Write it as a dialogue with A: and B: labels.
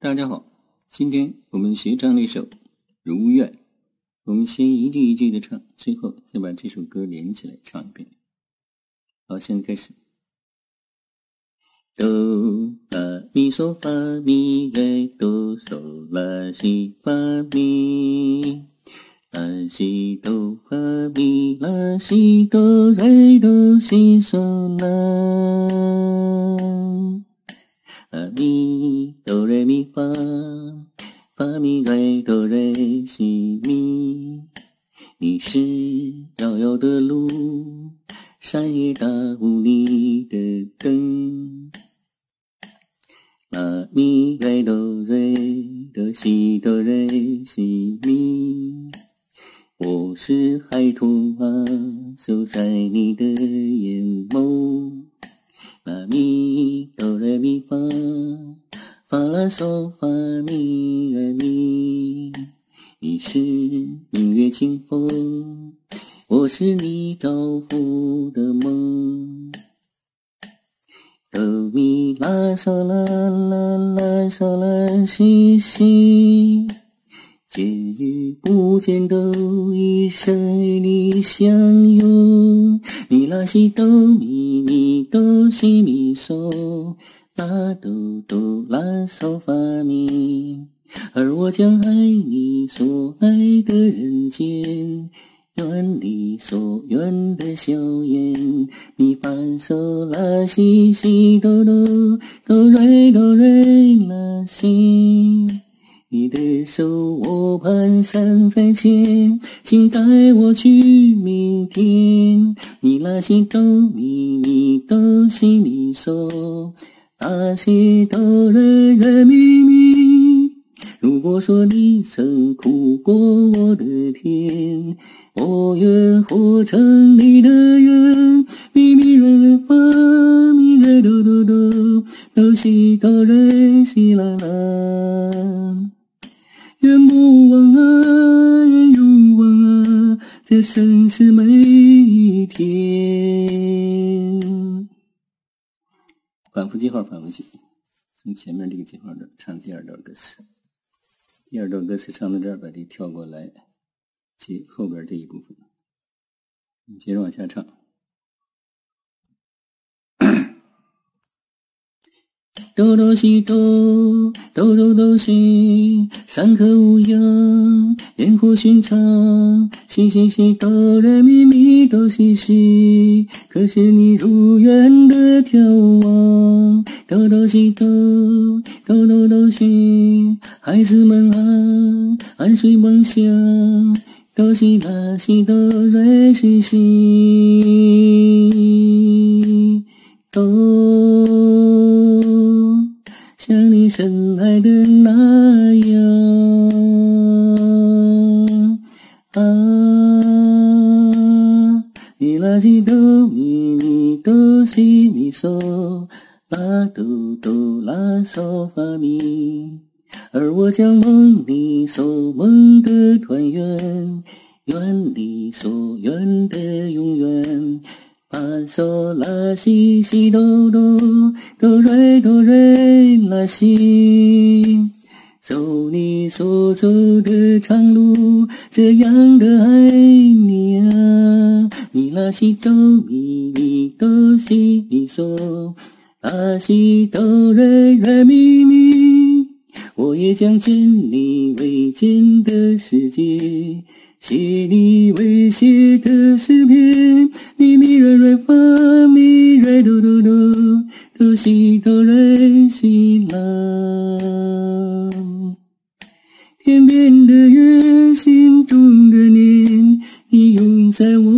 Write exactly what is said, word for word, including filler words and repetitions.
A: 大家好，今天我们学唱了一首《如愿》，我们先一句一句的唱，最后再把这首歌连起来唱一遍。好，现在开始。哆啦咪嗦发咪来哆嗦啦西发咪，啦西哆发咪啦西哆来哆西嗦啦，啦咪哆来咪发，发咪来哆来西咪，你是遥遥的路，山也大无你的灯，啦咪来哆来哆西哆来西咪，我是孩童啊，守在你的眼眸，啦咪哆来咪发，发啦嗦发咪来咪，你是明月清风，我是你照拂的梦，哆咪啦嗦啦啦啦嗦啦西西，见与不见都一生与你相拥，咪啦西哆咪咪哆西咪嗦，啦哆哆啦嗦发咪，而我将爱你所爱的人间，愿你所愿的笑颜，咪发嗦啦西西哆哆哆瑞哆瑞啦西，你的手我蹒跚在前，请带我去明天，咪啦西哆咪咪哆西咪嗦，啦西哆瑞瑞咪咪，如果说你曾哭过我的天，我愿活成你的愿，咪咪瑞瑞发咪瑞哆哆哆哆西哆瑞西啦啦，愿不忘啊，愿永忘啊，这生是每一天。反复记号，反复记，从前面这个记号这唱第二段歌词，第二段歌词唱到这儿，把这跳过来，接后边这一部分，你接着往下唱。哆哆西哆，哆哆哆西，山河无恙，烟火寻常，西西西哆来咪咪哆西西，可是你如愿的眺望，哆哆西哆，哆哆哆西，孩子们啊，安睡梦乡，哆西啦西哆来西西，哆像你深爱的那样啊，咪啦西哆咪咪哆西咪嗦，啦哆哆啦嗦发咪，而我将梦里所梦的团圆，愿你所愿的永远，发嗦啦西西哆哆哆瑞哆瑞啦西，走你所走的长路，这样的爱你啊，咪啦西哆咪咪哆西咪嗦，啦西哆瑞瑞咪咪，我也将见你未见的世界，写你未写的诗篇，咪咪瑞瑞发咪瑞哆哆哆哆西哆瑞西啦，天边的月，心中的念，你永在我